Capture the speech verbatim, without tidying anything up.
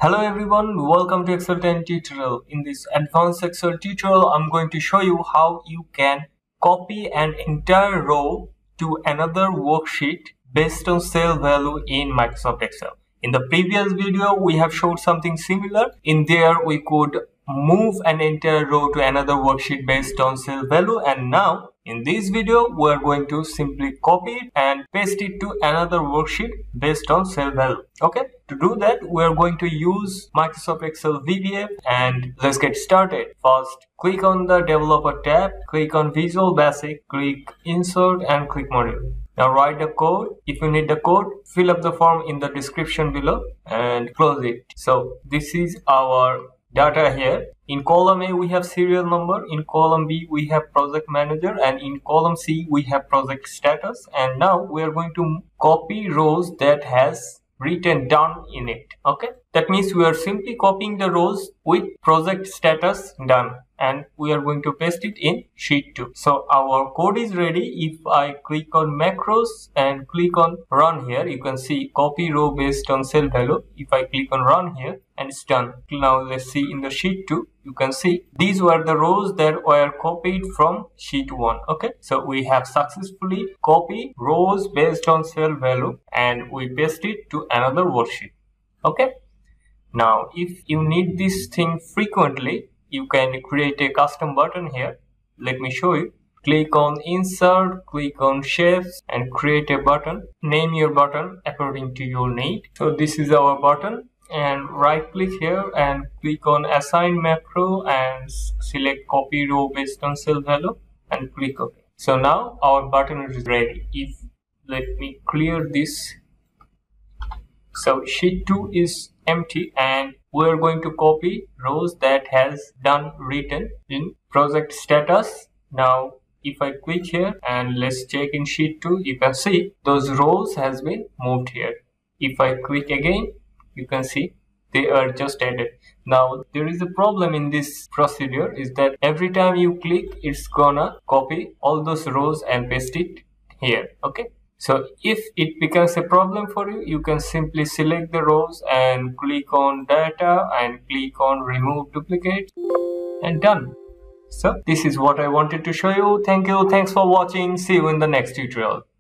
Hello everyone, welcome to Excel ten tutorial. In this advanced Excel tutorial, I'm going to show you how you can copy an entire row to another worksheet based on cell value in Microsoft Excel. In the previous video, we have showed something similar. In there, we could move an entire row to another worksheet based on cell value, and now in this video, we are going to simply copy it and paste it to another worksheet based on cell value. Okay, to do that, we are going to use Microsoft Excel V B A, and let's get started. First, click on the Developer tab, click on Visual Basic, click Insert and click Module. Now write the code. If you need the code, fill up the form in the description below and close it. So this is our data here. In column A we have serial number, in column B we have project manager, and in column C we have project status. And now we are going to copy rows that has written done in it. Okay, that means we are simply copying the rows with project status done, and we are going to paste it in sheet two. So our code is ready. If I click on macros and click on run here, you can see copy row based on cell value. If I click on run here, and it's done. Now let's see in the sheet two, you can see these were the rows that were copied from sheet one. Okay, so we have successfully copied rows based on cell value and we paste it to another worksheet. Okay, now if you need this thing frequently, you can create a custom button here. Let me show you. Click on insert, click on shapes and create a button. Name your button according to your need. So this is our button, and right click here and click on assign macro and select copy row based on cell value and click OK. So now our button is ready. If let me clear this. So sheet two is empty and we're going to copy rows that has done written in project status. Now if I click here and let's check in sheet two, you can see those rows has been moved here. If I click again, you can see they are just added. Now there is a problem in this procedure is that every time you click, it's gonna copy all those rows and paste it here. Okay, so if it becomes a problem for you, you can simply select the rows and click on data and click on remove duplicate and done. So this is what I wanted to show you. Thank you. Thanks for watching. See you in the next tutorial.